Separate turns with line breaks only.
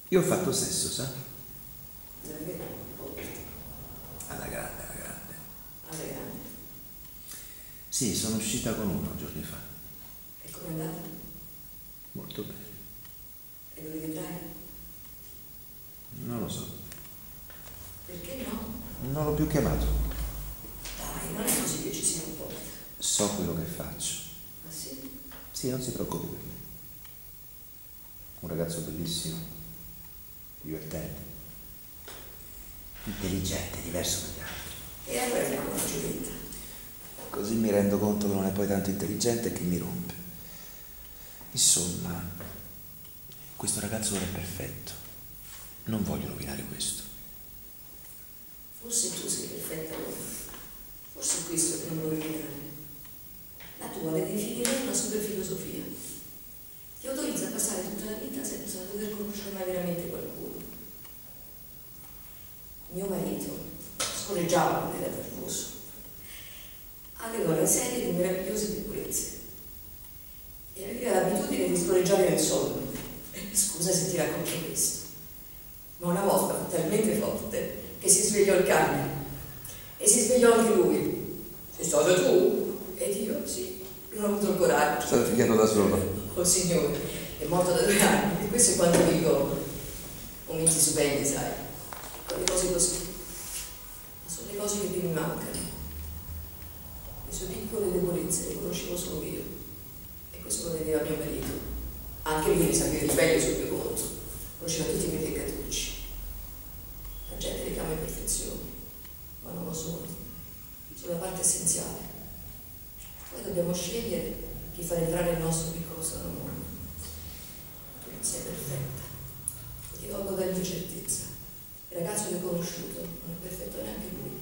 Io ho fatto sesso, sa?
Davvero?
Alla grande, alla grande.
Alla grande.
Sì, sono uscita con uno giorni fa.
E com'è andata?
Molto bene.
E lo rivedrai?
Non lo so.
Perché no?
Non l'ho più chiamato.
Dai, non è così che ci si comporta.
So quello che faccio.
Ah sì?
Sì, non si preoccupi per me. Un ragazzo bellissimo, divertente, intelligente, diverso dagli altri.
E allora abbiamo una Giulietta.
Così mi rendo conto che non è poi tanto intelligente e che mi rompe. Insomma, questo ragazzo ora è perfetto. Non voglio rovinare questo.
Forse tu sei perfetta ora. Forse è questo che non vuoi vedere. La tua le definirei una super filosofia. Ti autorizza a passare tutta la vita senza dover conoscere mai veramente qualcuno. Mio marito scorreggiava quando era nervoso. Aveva una serie di meravigliose debolezze e aveva l'abitudine di scorreggiare nel sonno. Scusa se ti racconto questo, ma una volta fu talmente forte che si svegliò il cane e si svegliò anche lui. Sei stato tu? Ed io sì, non ho avuto il coraggio.
State figliando da solo.
Oh signore, è morto da 2 anni e questo è quando dico momenti stupendi, sai, quelle cose così. Ma sono le cose che più mi mancano. Le sue piccole debolezze le conoscevo solo io e questo lo vedeva mio marito. Anche lui mi sapeva di meglio sul mio conto, conosceva tutti i miei peccatucci. La gente li chiama imperfezioni, ma non lo sono la parte essenziale. Poi dobbiamo scegliere chi far entrare il nostro piccolo sano mondo. Tu non sei perfetta, ti tolgo dall'incertezza. Il ragazzo che ho conosciuto non è perfetto neanche lui.